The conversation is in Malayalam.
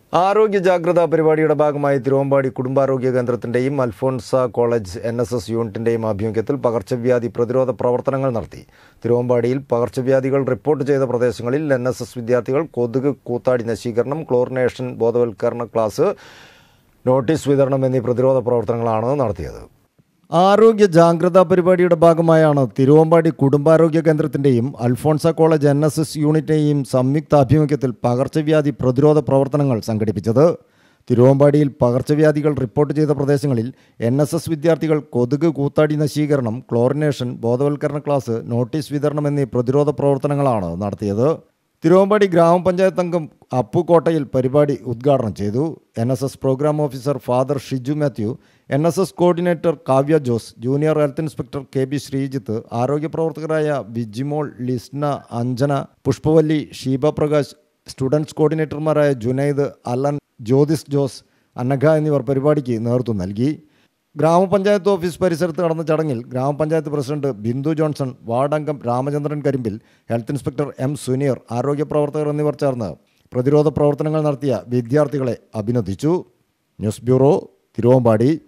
ആരോഗ്യ ജാഗ്രതാ പരിപാടിയുടെ ഭാഗമായി തിരുവമ്പാടി കുടുംബാരോഗ്യ കേന്ദ്രത്തിൻ്റെയും അൽഫോൺസ കോളേജ് NSS യൂണിറ്റിൻ്റെയും ആഭിമുഖ്യത്തിൽ പകർച്ചവ്യാധി പ്രതിരോധ പ്രവർത്തനങ്ങൾ നടത്തി. തിരുവമ്പാടിയിൽ പകർച്ചവ്യാധികൾ റിപ്പോർട്ട് ചെയ്ത പ്രദേശങ്ങളിൽ NSS വിദ്യാർത്ഥികൾ കൊതുക് കൂത്താടി നശീകരണം, ക്ലോറിനേഷൻ ബോധവൽക്കരണ ക്ലാസ്, നോട്ടീസ് വിതരണം എന്നീ പ്രതിരോധ പ്രവർത്തനങ്ങളാണ് നടത്തിയത്. ആരോഗ്യ ജാഗ്രതാ പരിപാടിയുടെ ഭാഗമായാണ് തിരുവമ്പാടി കുടുംബാരോഗ്യ കേന്ദ്രത്തിൻ്റെയും അൽഫോൺസ കോളേജ് NSS യൂണിറ്റിൻ്റെയും സംയുക്താഭിമുഖ്യത്തിൽ പകർച്ചവ്യാധി പ്രതിരോധ പ്രവർത്തനങ്ങൾ സംഘടിപ്പിച്ചത്. തിരുവമ്പാടിയിൽ പകർച്ചവ്യാധികൾ റിപ്പോർട്ട് ചെയ്ത പ്രദേശങ്ങളിൽ NSS വിദ്യാർത്ഥികൾ കൊതുക് കൂത്താടി നശീകരണം, ക്ലോറിനേഷൻ ബോധവൽക്കരണ ക്ലാസ്, നോട്ടീസ് വിതരണം എന്നീ പ്രതിരോധ പ്രവർത്തനങ്ങളാണ് നടത്തിയത്. തിരുവമ്പാടി ഗ്രാമപഞ്ചായത്ത് അംഗം അപ്പു കോട്ടയിൽ പരിപാടി ഉദ്ഘാടനം ചെയ്തു. NSS programme officer father Shiju Mathew, NSS coordinator Kavya Jose, junior health inspector KB Sreejith, ആരോഗ്യ പ്രവർത്തകരായ ബിജിമോൾ, ലിസ്ന, അഞ്ജന, പുഷ്പവല്ലി, ഷീബ പ്രകാശ്, സ്റ്റുഡൻസ് കോർഡിനേറ്റർമാരായ ജുനൈദ്, അലൻ, ജ്യോതിസ് ജോസ്, അനഘ എന്നിവർ പരിപാടിക്ക് നേതൃത്വം നൽകി. ഗ്രാമപഞ്ചായത്ത് ഓഫീസ് പരിസരത്ത് നടന്ന ചടങ്ങിൽ ഗ്രാമപഞ്ചായത്ത് പ്രസിഡന്റ് ബിന്ദു ജോൺസൺ, വാർഡ് അംഗം Ramachandran Karimbil, health inspector M Suneer, ആരോഗ്യ പ്രവർത്തകർ എന്നിവർ ചേർന്ന് പ്രതിരോധ പ്രവർത്തനങ്ങൾ നടത്തിയ വിദ്യാർത്ഥികളെ അഭിനന്ദിച്ചു. News bureau, Thiruvambady.